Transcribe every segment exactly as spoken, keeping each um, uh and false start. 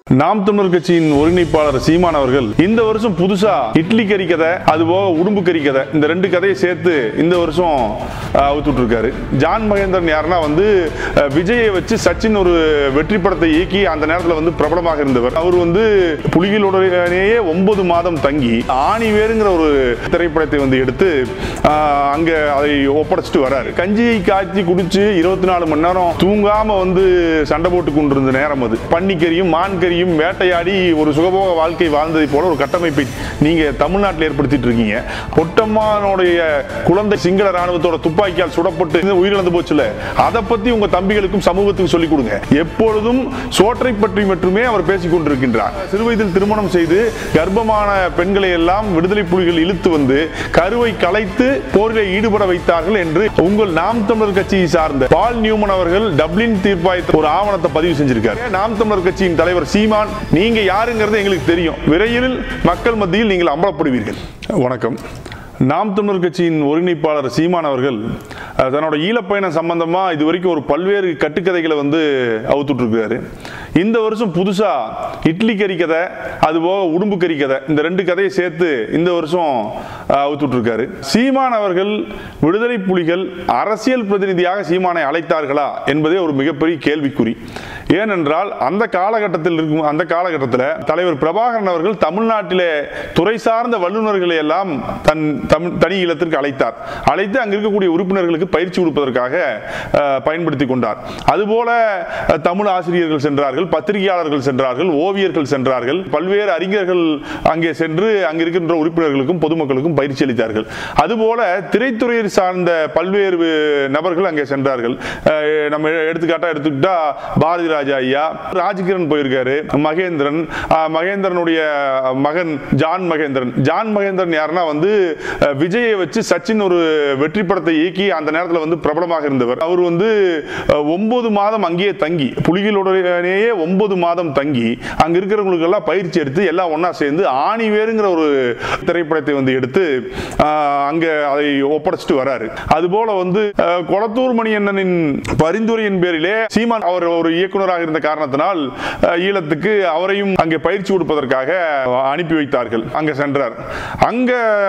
நாம் தமிழர் கட்சியின் ஒருங்கிணைப்பாளர் சீமான் அவர்கள் இந்த வருஷம் புதுசா இட்லி கறி கதை அதுபோக உடும்பு கறி கதை இந்த ரெண்டு கதையை சேர்த்து இந்த வருஷம் அவுத்துட்டு இருக்காரு. ஜான் மகேந்திரன் யாருன்னா வந்து விஜயை வச்சு சச்சின் ஒரு வெற்றி படத்தை இயக்கி அந்த நேரத்தில் வந்து பிரபலமாக இருந்தவர். அவர் வந்து புலிகளுடனேயே ஒன்பது மாதம் தங்கி ஆணி வேறுங்கிற ஒரு திரைப்படத்தை வந்து எடுத்து அங்க அதை ஒப்படைச்சிட்டு வர்றாரு. கஞ்சியை காய்ச்சி குடிச்சு இருபத்தி நாலு மணி நேரம் தூங்காம வந்து சண்டை போட்டு கொண்டிருந்த நேரம் அது. பன்னிக்கறியும் மான் கறியும் வேட்டையாடி ஒரு சுகபோக வாழ்க்கை வாழ்ந்ததை போல ஒரு கட்டமைப்பை நீங்க தமிழ்நாட்டில் ஏற்படுத்திட்டு இருக்கீங்க. பொட்டம்மானுடைய குழந்தை சிங்கள ராணுவத்தோட துப்பாக்கியால் சுடப்பட்டு உயிரிழந்து போச்சுல, அதை பத்தி உங்க தம்பிகளுக்கும் சமூகத்துக்கும் சொல்லிக் கொடுங்க. எப்பொழுதும் சோற்றை பற்றி மட்டுமே அவர் பேசிக் கொண்டிருக்கின்றார். சிறுவயதில் திருமணம் செய்து கர்ப்பமான பெண்களை எல்லாம் விடுதலை புலிகள் இழுத்து வந்து கருவை கலைத்து போரில் ஈடுபட வைத்தார்கள் என்று உங்கள் நாம் தமிழர் கட்சியை சார்ந்த பால் நியூமன் அவர்கள் டப்ளின் தீர்ப்பாயத்தில் ஒரு ஆவணத்தை பதிவு செஞ்சிருக்கார். நாம் தமிழர் கட்சியின் தலைவர் சீமான், நீங்க யாருங்கிறது எங்களுக்கு தெரியும். விரைவில் மக்கள் மத்தியில் நீங்கள் அம்பலப்படுவீர்கள். வணக்கம். நாம் தமிழர் கட்சியின் ஒருங்கிணைப்பாளர் சீமான் அவர்கள் தன்னோட ஈழப்பயணம் சம்பந்தமா இது வரைக்கும் ஒரு பல்வேறு கட்டுக்கதைகளை வந்து அவுத்துட்டு இருக்காரு. இந்த வருஷம் புதுசா இட்லி கறி கதை அதுபோக உடும்பு கறி கதை இந்த ரெண்டு கதையை சேர்த்து இந்த வருஷம் அவுத்துட்டு இருக்காரு. சீமான் அவர்கள் விடுதலை புலிகள் அரசியல் பிரதிநிதியாக சீமானை அழைத்தார்களா என்பதே ஒரு மிகப்பெரிய கேள்விக்குறி. ஏனென்றால் அந்த காலகட்டத்தில் இருக்கும் அந்த காலகட்டத்தில் தலைவர் பிரபாகரன் அவர்கள் தமிழ்நாட்டிலே துறை சார்ந்த வல்லுநர்களை எல்லாம் தன் தனி இல்லத்திற்கு அழைத்தார். அழைத்து அங்கு இருக்கக்கூடிய உறுப்பினர்களுக்கு பயிற்சி கொடுப்பதற்காக பயன்படுத்தி கொண்டார். அதுபோல தமிழ் ஆசிரியர்கள் சென்றார்கள், பத்திரிகையாளர்கள் சென்றார்கள், ஓவியர்கள் சென்றார்கள், பல்வேறு அறிஞர்கள் அங்கே சென்று அங்கு இருக்கின்ற உறுப்பினர்களுக்கும் பொதுமக்களுக்கும் பயிற்சி அளித்தார்கள். அதுபோல திரைத்துறையை சார்ந்த பல்வேறு நபர்கள் அங்கே சென்றார்கள். நம்ம எடுத்துக்காட்டா எடுத்துக்கிட்டா பாரதி ராஜா ஐயா, ராஜ்கிரண் போயிருக்காரு, மகேந்திரன், மகேந்திரனுடைய மகன் ஜான் மகேந்திரன். ஜான் மகேந்திரன் யாருன்னா வந்து விஜயை வச்சு சச்சின் ஒரு வெற்றி படத்தை இயக்கி அந்த நேரத்தில் வந்து பிரபலமாக இருந்தவர். அவர் வந்து ஒன்பது மாதம் அங்கேயே தங்கி புலிகளுடனேயே ஒன்பது மாதம் தங்கி அங்க இருக்கிறவங்களுக்கு எல்லாம் பயிற்சி எடுத்து எல்லாம் ஒன்னா சேர்ந்து ஆணி வேறுங்கிற ஒரு திரைப்படத்தை வந்து எடுத்து அங்க அதை ஒப்படைச்சிட்டு வராரு. அதுபோல வந்து கொளத்தூர் மணியண்ணனின் பரிந்துரையின் பேரிலே சீமான் அவர் ஒரு இயக்குநராக இருந்த காரணத்தினால் ஈழத்துக்கு அவரையும் அங்கே பயிற்சி கொடுப்பதற்காக அனுப்பி வைத்தார்கள். அங்க சென்றார். அங்க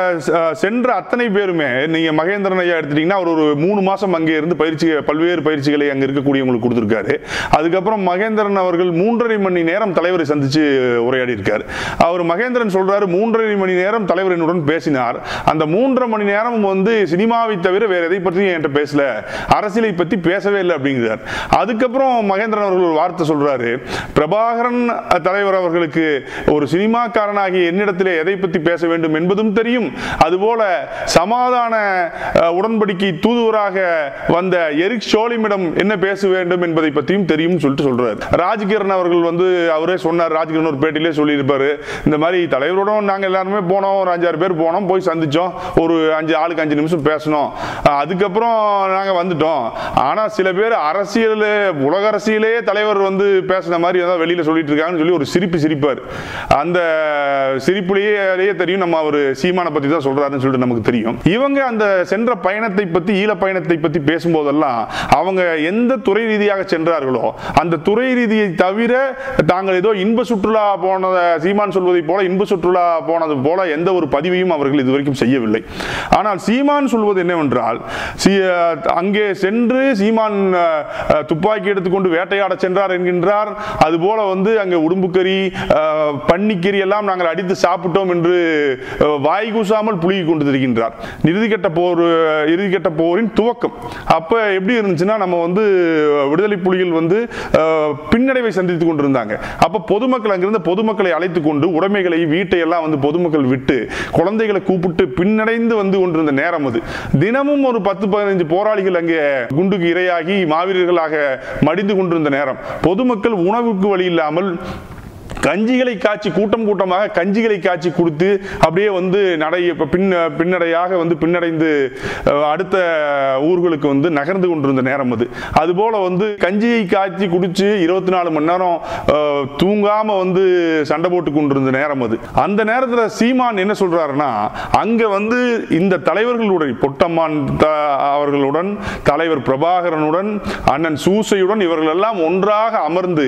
சென்ற அத்தனை பேருமே நீங்க மகேந்திரன் ஐயா எடுத்துட்டீங்கன்னா அவர் ஒரு மூணு மாசம் அங்கே இருந்து பயிற்சி பல்வேறு பயிற்சிகளை அங்க இருக்கக்கூடியவங்களுக்கு கொடுத்திருக்காரு. அதுக்கப்புறம் மகேந்திரன் அவர்கள் மூன்றரை மணி நேரம் தலைவரை சந்திச்சு உரையாடி இருக்காரு. அவர் மகேந்திரன் சொல்றாரு, மூன்றரை மணி நேரம் தலைவரினுடன் பேசினார். அந்த மூன்றரை மணி நேரம் வந்து சினிமாவை தவிர வேற எதை பற்றியும் என்கிட்ட பேசல, அரசியலை பற்றி பேசவே இல்லை அப்படிங்கிறார். அதுக்கப்புறம் மகேந்திரன் அவர்கள் ஒரு வார்த்தை சொல்றாரு, பிரபாகரன் தலைவர் அவர்களுக்கு ஒரு சினிமாக்காரனாகிய என்னிடத்திலே எதை பற்றி பேச வேண்டும் என்பதும் தெரியும், அதுபோல சமாதான உடன்படிக்கை தூதுவராக வந்த எரிக் ஷோலிமிடம் என்ன பேச வேண்டும் என்பதை பற்றியும் தெரியும் சொல்லிட்டு சொல்றாரு. ராஜ்கிரண் அவர்கள் வந்து அவரே சொன்னார், ராஜ்கிரண் ஒரு பேட்டிலே சொல்லியிருப்பாரு, இந்த மாதிரி தலைவரோட நாங்கள் எல்லாருமே போனோம், ஒரு அஞ்சாறு பேர் போனோம், போய் சந்திச்சோம், ஒரு அஞ்சு ஆளுக்கு அஞ்சு நிமிஷம் பேசணும், அதுக்கப்புறம் நாங்கள் வந்துட்டோம். ஆனால் சில பேர் அரசியல் உலக அரசியலே தலைவர் வந்து பேசின மாதிரி ஏதாவது வெளியில் சொல்லிட்டு இருக்காங்கன்னு சொல்லி ஒரு சிரிப்பு சிரிப்பார். அந்த சிரிப்புலேயே தெரியும் நம்ம அவர் சீமானை பற்றி தான் சொல்றாருன்னு சொல்லிட்டு நமக்கு தெரியும். இவங்க அந்த சென்ற பயணத்தை பற்றி ஈழ பயணத்தை பற்றி பேசும்போதெல்லாம் அவங்க எந்த துறை ரீதியாக சென்றார்களோ அந்த துறை ரீதியை தவிர தாங்கள் ஏதோ இன்ப சுற்றுலா போனத சீமான் சொல்வதை போல இன்ப சுற்றுலா போனது போல எந்த ஒரு பதிவையும் அவர்கள் இதுவரைக்கும் செய்யவில்லை. ஆனால் சீமான் சொல்வது என்னவென்றால், அங்கே சென்று சீமான் துப்பாக்கி எடுத்துக்கொண்டு வேட்டையாட சென்றார் என்கின்றார். அதுபோல வந்து அங்கே உடும்புக்கறி பன்னிக்கறி எல்லாம் நாங்கள் அடித்து சாப்பிட்டோம் என்று வாய்கூசாமல் புலிகி கொண்டு இருக்கின்றார். இறுதிக்கட்ட போர் இறுதிக்கட்ட போரின் துவக்கம் அப்ப எப்படி இருந்துச்சுன்னா, நம்ம வந்து விடுதலை புலிகள் வந்து பின்னடைவை சந்தித்துக் கொண்டிருந்தாங்க. அப்ப பொதுமக்கள் அங்கிருந்த பொதுமக்களை அழைத்துக் கொண்டு உடைமைகளை வீட்டை எல்லாம் வந்து பொதுமக்கள் விட்டு குழந்தைகளை கூப்பிட்டு பின்னடைந்து வந்து கொண்டிருந்த நேரம் அது. தினமும் ஒரு பத்து பதினைந்து போராளிகள் அங்கே குண்டுக்கு இரையாகி மாவீரர்களாக மடிந்து கொண்டிருந்த நேரம். பொதுமக்கள் உணவுக்கு வழி இல்லாமல் கஞ்சிகளை காய்ச்சி கூட்டம் கூட்டமாக கஞ்சிகளை காய்ச்சி கொடுத்து அப்படியே வந்து நடை பின் பின்னடையாக வந்து பின்னடைந்து அடுத்த ஊர்களுக்கு வந்து நகர்ந்து கொண்டிருந்த நேரம் அது. அதுபோல வந்து கஞ்சியை காய்ச்சி குடிச்சு இருபத்தி நாலு மணி நேரம் தூங்காம வந்து சண்டை போட்டு கொண்டிருந்த நேரம் அது. அந்த நேரத்தில் சீமான் என்ன சொல்றாருன்னா, அங்க வந்து இந்த தலைவர்களுடன் பொட்டம்மான் அவர்களுடன், தலைவர் பிரபாகரனுடன், அண்ணன் சூசையுடன் இவர்கள் எல்லாம் ஒன்றாக அமர்ந்து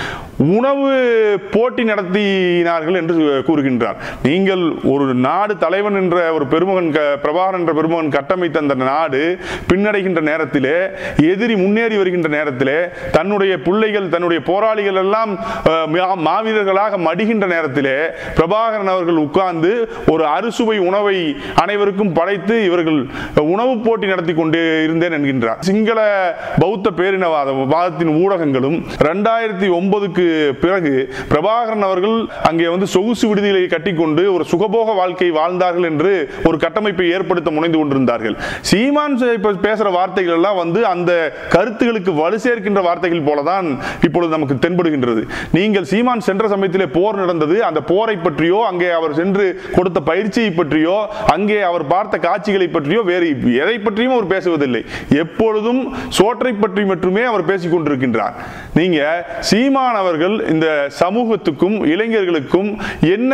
உணவு போட்டி நடத்தினார்கள் என்று கூறுகின்றார். நீங்கள் ஒரு நாடு தலைவன் என்ற ஒரு பெருமகன் பிரபாகரன் என்ற பெருமகன் கட்டமைத்த அந்த நாடு பின்னடைகின்ற நேரத்திலே, எதிரி முன்னேறி வருகின்ற நேரத்திலே, தன்னுடைய பிள்ளைகள் தன்னுடைய போராளிகள் எல்லாம் மாவீரர்களாக மடிகின்ற நேரத்திலே பிரபாகரன் அவர்கள் உட்கார்ந்து ஒரு அறுசுவை உணவை அனைவருக்கும் படைத்து இவர்கள் உணவு போட்டி நடத்தி கொண்டு இருந்தேன் என்கின்றார். சிங்கள பௌத்த பேரினவாத வாதத்தின் ஊடகங்களும் இரண்டாயிரத்தி ஒன்பதுக்கு பிறகு பிரபாகரன் அவர்கள் அங்கே வந்து சொகுசு விடுதிகளை கட்டிக்கொண்டு ஒரு சுகபோக வாழ்க்கை வாழ்ந்தார்கள் என்று ஒரு கட்டமைப்பை ஏற்படுத்த முனைந்து கொண்டிருந்தார்கள். சீமான் பேசுற வார்த்தைகள் எல்லாம் வந்து அந்த கருத்துகளுக்கு வலு சேர்க்கின்ற வார்த்தைகள் போலதான் இப்பொழுது நமக்கு தென்படுகின்றது. நீங்கள் சீமான் சென்ற சமயத்திலே போர் நடந்தது, அந்த போரை பற்றியோ, அங்கே அவர் சென்று கொடுத்த பயிற்சியை பற்றியோ, அங்கே அவர் பார்த்த காட்சிகளை பற்றியோ, வேறு எதை பற்றியும் அவர் பேசுவதில்லை. எப்பொழுதும் சோற்றை பற்றி மட்டுமே அவர் பேசிக் கொண்டிருக்கின்றார். நீங்க சீமான் அவர்கள் இந்த சமூகத்துக்கும் இளைஞர்களுக்கும் என்ன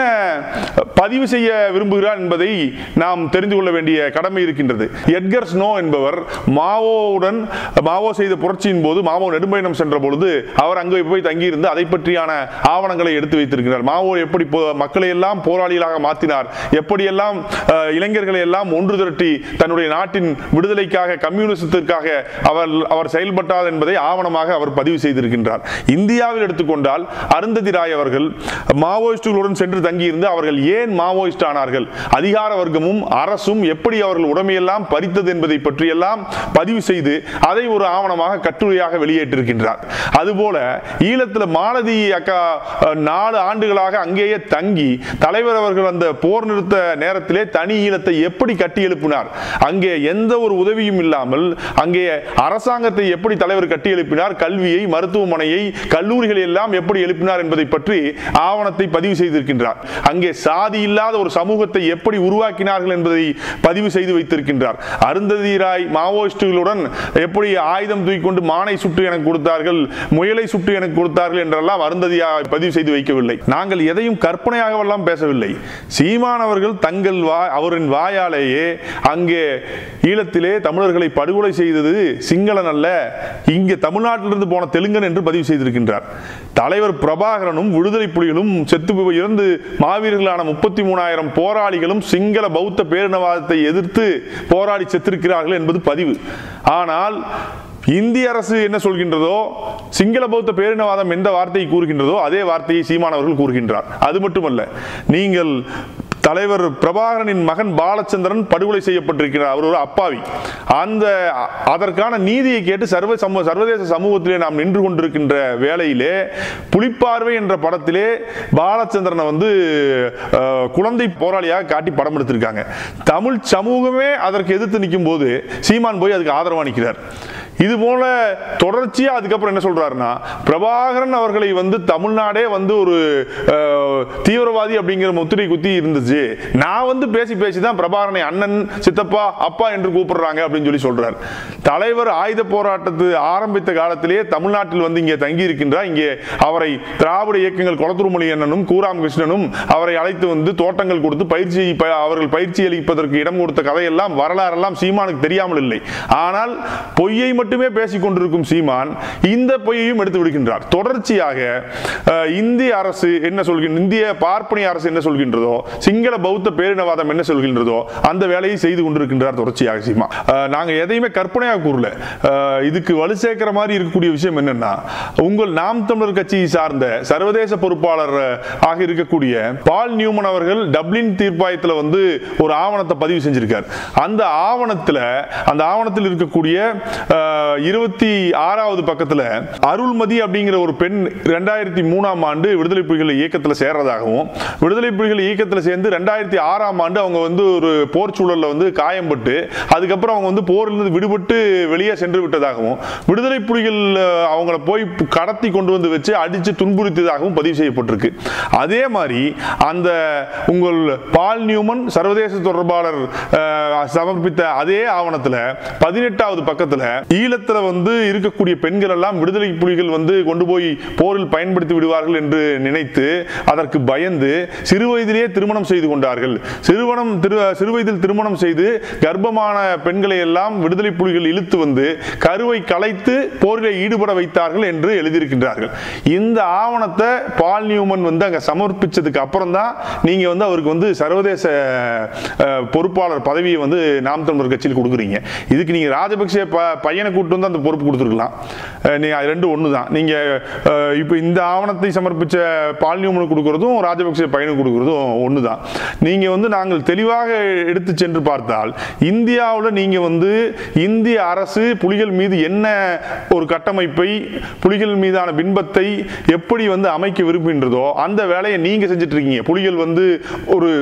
பதிவு செய்ய விரும்புகிறார் என்பதை நாம் தெரிந்து கொள்ள வேண்டிய கடமை இருக்கின்றது. எட்கர் ஸ்னோ என்பவர் மாவோவுடன் மாவோ செய்த புரட்சியின் போது மாவோ நெடும்பயணம் சென்ற பொழுது அவர் அங்கே போய் தங்கியிருந்து அதை பற்றியான ஆவணங்களை எடுத்து வைத்திருக்கிறார். மாவோ எப்படி மக்களை எல்லாம் போராளிகளாக மாற்றினார், எப்படியெல்லாம் இளைஞர்களை எல்லாம் ஒன்று திரட்டி தன்னுடைய நாட்டின் விடுதலைக்காக கம்யூனிசத்திற்காக அவர் அவர் செயல்பட்டார் என்பதை ஆவணமாக அவர் பதிவு செய்திருக்கின்றார். இந்தியாவில் எடுத்துக்கொண்டால் அருந்ததி ராய் அவர்கள் மாவோயிஸ்டுகளுடன் சென்று தங்கியிருந்து அவர்கள் ஏன் மாவோயிஸ்ட் ஆனார்கள், அதிகார வர்க்கமும் அரசும் எப்படி அவர்கள் உடைமையெல்லாம் பறித்தது என்பதை பற்றியெல்லாம் பதிவு செய்து அதை ஒரு ஆவணமாக கட்டுரையாக வெளியேற்றிருக்கின்றார். அதுபோல ஈழத்தில் மாலதி அக்கா நாலு ஆண்டுகளாக அங்கேயே தங்கி தலைவர் அவர்கள் அந்த போர் நிறுத்த நேரத்திலே தனி ஈழத்தை எப்படி கட்டி எழுப்பினார், அங்கே எந்த ஒரு உதவியும் இல்லாமல் அங்கே அரசாங்கத்தை எப்படி தலைவர் கட்டி எழுப்பினார், கல்வியை, மருத்துவமனையை, கல்லூரிகளை எல்லாம் எப்படி எழுப்பினார் என்பதை பற்றி ஆவணத்தை பதிவு செய்திருக்கின்றார். அங்கே சாதி இல்லாத ஒரு சமூகத்தை எப்படி உருவாக்கினார்கள் என்பதை பதிவு செய்து வைத்திருக்கின்றார். அருந்ததி ராய் மாவோயிஸ்டுகளுடன் எப்படி ஆயுதம் தூக்கி கொண்டு மானை சுட்டு எனக்கு கொடுத்தார்கள், முயலை சுட்டு எனக்கு கொடுத்தார்கள் என்றெல்லாம் அருந்ததி பதிவு செய்து வைக்கவில்லை. நாங்கள் எதையும் கற்பனையாகவெல்லாம் பேசவில்லை. சீமான் அவர்கள் தங்கள் அவரின் வாயாலேயே அங்கே ஈழத்திலே தமிழர்களை படுகொலை செய்தது சிங்களன் அல்ல, இங்கே தமிழ்நாட்டிலிருந்து போன தெலுங்கன் என்று பதிவு செய்திருக்கின்றார். தலைவர் பிரபாகரனும் விடுதலை புலிகளும் செத்து இறந்து மாவீரர்களான முப்பத்தி மூணாயிரம் போராளிகளும் சிங்கள பௌத்த பேரினவாதத்தை எதிர்த்து போராடி செத்திருக்கிறார்கள் என்பது பதிவு. ஆனால் இந்திய அரசு என்ன சொல்கின்றதோ, சிங்கள பௌத்த பேரினவாதம் எந்த வார்த்தையை கூறுகின்றதோ அதே வார்த்தையை சீமான் அவர்கள் கூறுகின்றார். அது மட்டுமல்ல, நீங்கள் தலைவர் பிரபாகரனின் மகன் பாலச்சந்திரன் படுகொலை செய்யப்பட்டிருக்கிறார், அவர் ஒரு அப்பாவி. அந்த அதற்கான நீதியை கேட்டு சர்வ சர்வதேச சமூகத்திலே நாம் நின்று கொண்டிருக்கின்ற வேளையிலே புலிப்பார்வை என்ற படத்திலே பாலச்சந்திரனை வந்து குழந்தை போராளியாக காட்டி படம் எடுத்திருக்காங்க. தமிழ் சமூகமே அதற்கு எதிர்த்து நிற்கும் போது சீமான் போய் அதுக்கு ஆதரவு அளிக்கிறார். இது போல தொடர்ச்சியா அதுக்கப்புறம் என்ன சொல்றாருன்னா, பிரபாகரன் அவர்களை வந்து தமிழ்நாடே வந்து ஒரு தீவிரவாதி அப்படிங்கிற முத்திரை குத்தி இருந்துச்சு, நான் வந்து பேசி பேசிதான் பிரபாகரனை அண்ணன், சித்தப்பா, அப்பா என்று கூப்பிடுறாங்க அப்படின்னு சொல்லி சொல்றார். தலைவர் ஆயுத போராட்டத்து ஆரம்பித்த காலத்திலேயே தமிழ்நாட்டில் வந்து இங்கே தங்கி இருக்கின்றார். இங்கே அவரை திராவிட இயக்கங்கள் கொளத்தூர்மொழி அண்ணனும் கூராம் கிருஷ்ணனும் அவரை அழைத்து வந்து தோட்டங்கள் கொடுத்து பயிற்சி அவர்கள் பயிற்சி அளிப்பதற்கு இடம் கொடுத்த கதையெல்லாம் வரலாறெல்லாம் சீமானுக்கு தெரியாமல் இல்லை. ஆனால் பொய்யை மட்டுமே பேசிக் கொண்டிருக்கும் சீமான் இந்த பொய்யையும் எடுத்து விடுகின்றார். தொடர்ச்சியாக இந்திய அரசு என்ன சொல்கின்ற, இந்திய பார்ப்பனிய அரசு என்ன சொல்கின்றதோ, சிங்கள பௌத்த பேரினவாதம் என்ன சொல்கின்றதோ அந்த வேலையை செய்து கொண்டிருக்கின்றார் தொடர்ச்சியாக சீமான். நாங்க எதையுமே கற்பனையாக கூறல. இதுக்கு வலு சேர்க்கிற மாதிரி இருக்கக்கூடிய விஷயம் என்னன்னா, உங்கள் நாம் தமிழர் கட்சியை சார்ந்த சர்வதேச பொறுப்பாளர் ஆக இருக்கக்கூடிய பால் நியூமன் அவர்கள் டப்ளின் தீர்ப்பாயத்தில் வந்து ஒரு ஆவணத்தை பதிவு செஞ்சிருக்கார். அந்த ஆவணத்தில் அந்த ஆவணத்தில் இருக்கக்கூடிய இருபத்தி ஆறாவது பக்கத்துல அருள்மதி அப்படிங்கிற ஒரு பெண் ரெண்டாயிரத்தி மூணாம் ஆண்டு விடுதலை புலிகள் இயக்கத்தில் சேர்றதாகவும், விடுதலை புலிகள் இயக்கத்தில் சேர்ந்து ரெண்டாயிரத்தி ஆறாம் ஆண்டு அவங்க வந்து ஒரு போர் சூழல்ல வந்து காயம்பட்டு அதுக்கப்புறம் அவங்க வந்து போரிலிருந்து விடுபட்டு வெளியே சென்று விட்டதாகவும், விடுதலை புலிகள் அவங்கள போய் கடத்தி கொண்டு வந்து வச்சு அடிச்சு துன்புறுத்தியதாகவும் பதிவு செய்யப்பட்டிருக்கு. அதே மாதிரி அந்த உங்கள் பால் நியூமன் சர்வதேச தொடர்பாளர் சமர்ப்பித்த அதே ஆவணத்தில் பதினெட்டாவது பக்கத்தில் ஈழத்தில் வந்து இருக்கக்கூடிய பெண்கள் எல்லாம் விடுதலை புலிகள் வந்து கொண்டு போய் போரில் பயன்படுத்தி விடுவார்கள் என்று நினைத்து அதற்கு பயந்து சிறு வயதிலேயே திருமணம் செய்து கொண்டார்கள். சிறுவனம் சிறு வயதில் திருமணம் செய்து கர்ப்பமான பெண்களை எல்லாம் விடுதலை புலிகள் இழுத்து வந்து கருவை கலைத்து போரில் ஈடுபட வைத்தார்கள் என்று எழுதியிருக்கின்றார்கள். இந்த ஆவணத்தை பால் நியூமன் வந்து அங்க சமர்ப்பிச்சதுக்கு அப்புறம் தான் நீங்க வந்து அவருக்கு வந்து சர்வதேச பொறுப்பாளர் பதவியை வந்து நாம் தமிழர் கட்சியில் கொடுக்குறீங்க. இதுக்கு நீங்க ராஜபக்சே பையனை கூட்டு வந்து அந்த பொறுப்பு கொடுத்துருக்கலாம். நீங்க ரெண்டு ஒன்று தான். நீங்க இப்போ இந்த ஆவணத்தை சமர்ப்பிச்ச பால் நியூமனுக்கு கொடுக்கறதும் ராஜபக்சே பையனுக்கு கொடுக்கறதும் ஒன்று தான். நீங்க வந்து நாங்கள் தெளிவாக எடுத்து சென்று பார்த்தால் இந்தியாவில் நீங்க வந்து இந்திய அரசு புலிகள் மீது என்ன ஒரு கட்டமைப்பை, புலிகள் மீதான பின்பத்தை எப்படி வந்து அமைக்க விரும்புகின்றதோ அந்த வேலையை நீங்க செஞ்சுட்டு இருக்கீங்க. புலிகள் வந்து ஒரு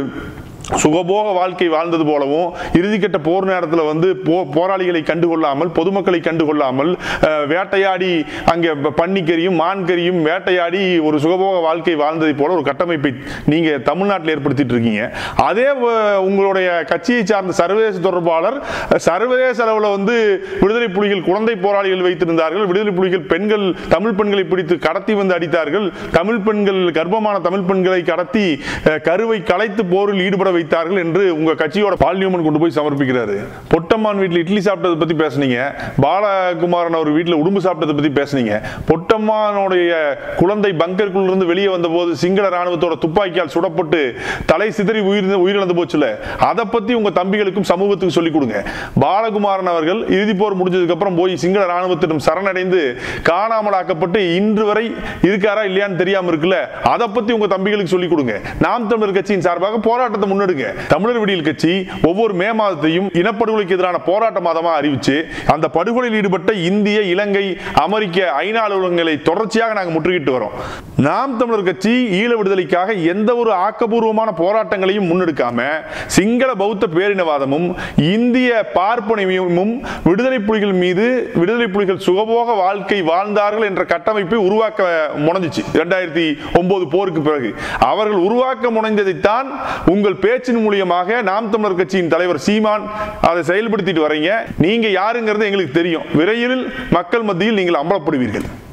சுகபோக வாழ்க்கை வாழ்ந்தது போலவும் இறுதிக்கட்ட போர் நேரத்தில் வந்து போராளிகளை கண்டுகொள்ளாமல் பொதுமக்களை கண்டுகொள்ளாமல் வேட்டையாடி அங்கே பன்னிக்கரியும் மான்கரியும் வேட்டையாடி ஒரு சுகபோக வாழ்க்கை வாழ்ந்ததை போல ஒரு கட்டமைப்பை நீங்க தமிழ்நாட்டில் ஏற்படுத்திட்டு இருக்கீங்க. அதே உங்களுடைய கட்சியை சார்ந்த சர்வதேச தொடர்பாளர் சர்வதேச அளவில் வந்து விடுதலை புலிகள் குழந்தை போராளிகள் வைத்திருந்தார்கள், விடுதலை புலிகள் பெண்கள் தமிழ் பெண்களை பிடித்து கடத்தி வந்து அடித்தார்கள், தமிழ் பெண்கள் கர்ப்பமான தமிழ் பெண்களை கடத்தி கருவை கலைத்து போரில் ஈடுபட வைத்தார்கள் என்று உங்க கட்சியோட பால் நியூமன் கொண்டு போய் சமர்ப்பிக்கிறாரு. பொட்டம்மான் வீட்டில் இட்லி சாப்பிட்டதை பத்தி பேசுனீங்க, பாலகுமாரன் அவர் வீட்டில் உடும்பு சாப்பிட்டதை பத்தி பேசுனீங்க. பொட்டம்மானுடைய குழந்தை பங்கருக்குள்ள இருந்து வெளியே வந்த போது சிங்கள ராணுவத்தோட துப்பாக்கியால் சுடப்பட்டு தலை சிதறி உயிர் உயிரிழந்து போச்சுல, அதை பத்தி உங்க தம்பிகளுக்கும் சமூகத்துக்கும் சொல்லிக் கொடுங்க. பாலகுமாரன் அவர்கள் இறுதி போர் முடிஞ்சதுக்கு அப்புறம் போய் சிங்கள ராணுவத்திடம் சரணடைந்து காணாமல் ஆக்கப்பட்டு இன்று வரை இருக்காரா இல்லையான்னு தெரியாம இருக்குல்ல, அதை பத்தி உங்க தம்பிகளுக்கு சொல்லிக் கொடுங்க. நாம் தமிழர் கட்சியின் சார்பாக போராட்டத்தை முன்னெடுங்க. தமிழர் விடியல் கட்சி ஒவ்வொரு மே மாதத்தையும் இனப்படுகொலைக்கு எதிரான போராட்ட மாதமா அறிவிச்சு அந்த படுகொலையில் ஈடுபட்ட இந்திய, இலங்கை, அமெரிக்க, ஐநா அலுவலகங்களை தொடர்ச்சியாக நாங்கள் முற்றுகிட்டு வரோம். நாம் தமிழர் கட்சி ஈழ விடுதலைக்காக எந்த ஒரு ஆக்கப்பூர்வமான போராட்டங்களையும் முன்னெடுக்காம சிங்கள பௌத்த பேரினவாதமும் இந்திய பார்ப்பனியமும் விடுதலை புலிகள் மீது விடுதலை புலிகள் சுகபோக வாழ்க்கை வாழ்ந்தார்கள் என்ற கட்டமைப்பை உருவாக்க முனைஞ்சிச்சு. இரண்டாயிரத்தி ஒன்பது போருக்கு பிறகு அவர்கள் உருவாக்க முனைந்ததைத்தான் உங்கள் பேச்சின் மூலியமாக நாம் தமிழர் கட்சியின் தலைவர் சீமான் அதை செயல்படுத்திட்டு வரீங்க. நீங்க யாருங்கிறது எங்களுக்கு தெரியும். விரைவில் மக்கள் மத்தியில் நீங்கள் அம்பலப்படுவீர்கள்.